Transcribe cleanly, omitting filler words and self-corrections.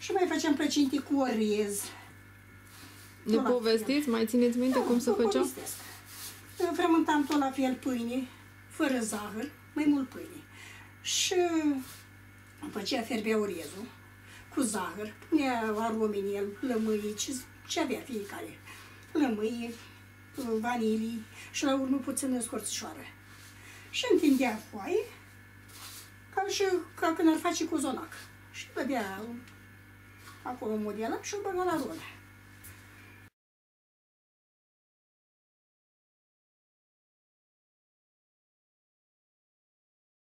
Și mai făceam plăcinte cu orez. Ne povestiți? Mai țineți minte cum se făceau? Frământam tot la fel pâine, fără zahăr, mai mult pâine. Și după aceea fervea orezul cu zahăr, punea arome în el, lămâie, ce avea fiecare. Lămâie, vanilii și la urmă puțină scorțișoară. Și întindea foaie, ca când ar face cozonac. Și dădea acolo modelat și o băga la rolă.